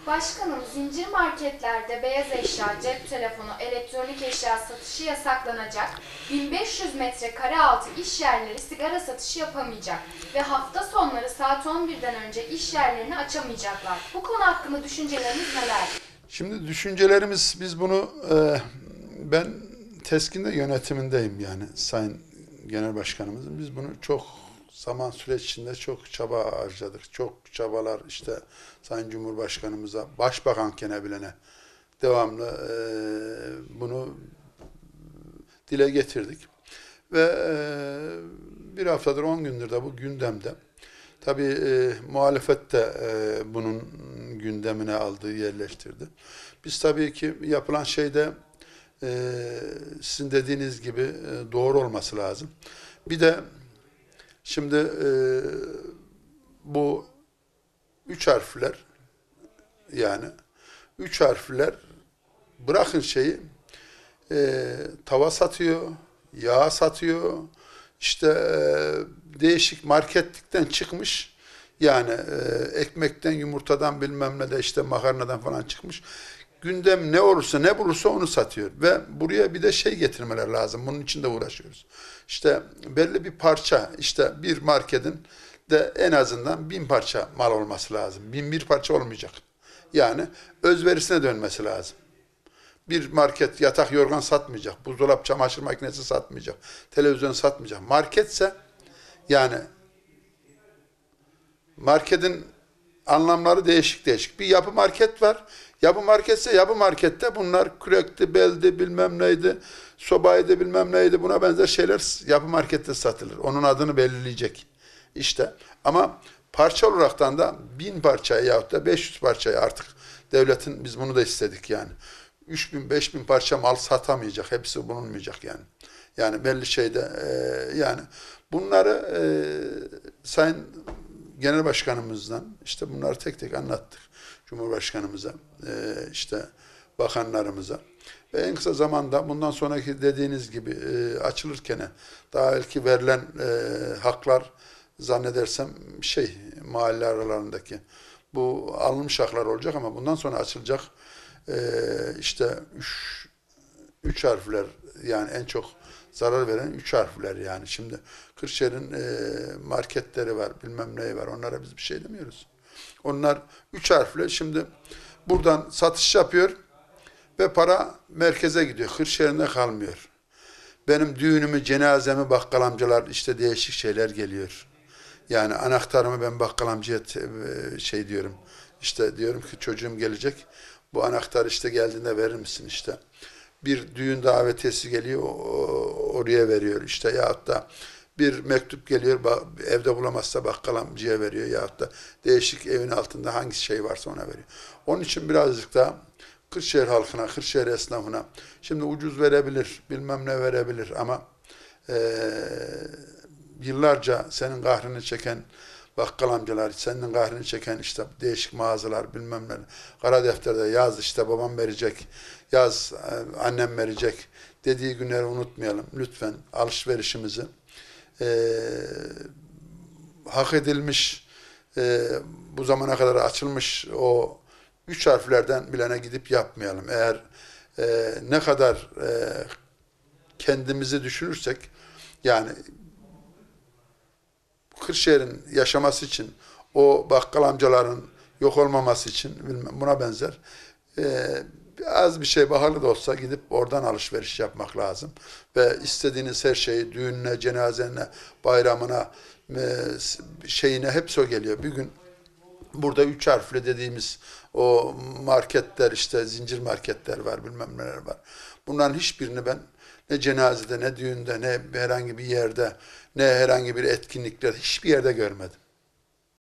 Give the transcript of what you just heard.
Başkanım, zincir marketlerde beyaz eşya, cep telefonu, elektronik eşya satışı yasaklanacak. 1500 metrekare altı iş yerleri sigara satışı yapamayacak ve hafta sonları saat 11'den önce iş yerlerini açamayacaklar. Bu konu hakkında düşünceleriniz neler? Şimdi düşüncelerimiz biz bunu ben TESKİN'de yönetimindeyim yani Sayın Genel Başkanımızın. Biz bunu çok zaman süreç içinde çok çaba harcadık. Çok çabalar işte Sayın Cumhurbaşkanımıza, Başbakan bilene devamlı bunu dile getirdik. Ve bir haftadır 10 gündür de bu gündemde. Tabii muhalefet de bunun gündemine aldı, yerleştirdi. Biz tabii ki yapılan şeyde sizin dediğiniz gibi doğru olması lazım. Bir de şimdi bu üç harfler yani üç harfler bırakın şeyi tava satıyor, yağ satıyor, işte değişik marketlikten çıkmış yani ekmekten, yumurtadan bilmem ne de işte makarnadan falan çıkmış. Gündem ne olursa ne bulursa onu satıyor ve buraya bir de şey getirmeler lazım. Bunun için de uğraşıyoruz. İşte belli bir parça işte bir marketin de en azından 1000 parça mal olması lazım. 1001 parça olmayacak. Yani özverisine dönmesi lazım. Bir market yatak yorgan satmayacak, buzdolap çamaşır makinesi satmayacak, televizyon satmayacak. Marketse yani marketin anlamları değişik değişik. Bir yapı market var. Yapı marketse yapı markette bunlar kürekti, beldi, bilmem neydi, sobaydı, bilmem neydi. Buna benzer şeyler yapı markette satılır. Onun adını belirleyecek. İşte ama parça olaraktan da 1000 parçayı yahut da 500 parçayı artık devletin biz bunu da istedik yani. 3000 5000 parça mal satamayacak. Hepsi bulunmayacak yani. Yani belli şeyde yani bunları Sayın Genel Başkanımızdan işte bunları tek tek anlattık. Cumhurbaşkanımıza işte bakanlarımıza ve en kısa zamanda bundan sonraki dediğiniz gibi açılırken daha ilki verilen haklar zannedersem şey mahalle aralarındaki bu alınmış haklar olacak ama bundan sonra açılacak işte üç harfler yani en çok zarar veren üç harfler yani. Şimdi Kırşehir'in marketleri var, bilmem neyi var. Onlara biz bir şey demiyoruz. Onlar üç harfler. Şimdi buradan satış yapıyor ve para merkeze gidiyor. Kırşehir'de kalmıyor. Benim düğünümü, cenazemi bakkal amcalar işte değişik şeyler geliyor. Yani anahtarımı ben bakkal amcaya şey diyorum. İşte diyorum ki çocuğum gelecek. Bu anahtar işte geldiğinde verir misin işte. Bir düğün davetiyesi geliyor oraya veriyor işte yahut da bir mektup geliyor evde bulamazsa bakkal amcaya veriyor yahut da değişik evin altında hangi şey varsa ona veriyor. Onun için birazcık da Kırşehir halkına, Kırşehir esnafına şimdi ucuz verebilir, bilmem ne verebilir ama yıllarca senin kahrını çeken bakkal amcalar, senin kahrını çeken işte değişik mağazalar bilmem ne. Kara defterde yaz işte babam verecek, yaz annem verecek dediği günleri unutmayalım. Lütfen alışverişimizi hak edilmiş bu zamana kadar açılmış o üç harflerden bilene gidip yapmayalım. Eğer ne kadar kendimizi düşünürsek yani Kırşehir'in yaşaması için, o bakkal amcaların yok olmaması için buna benzer az bir şey pahalı da olsa gidip oradan alışveriş yapmak lazım. Ve istediğiniz her şeyi düğününe, cenazene, bayramına, şeyine hepsi o geliyor. Bir gün burada üç harfli dediğimiz o marketler işte zincir marketler var bilmem neler var. Bunların hiçbirini ben ne cenazede ne düğünde ne herhangi bir yerde ne herhangi bir etkinlikte hiçbir yerde görmedim.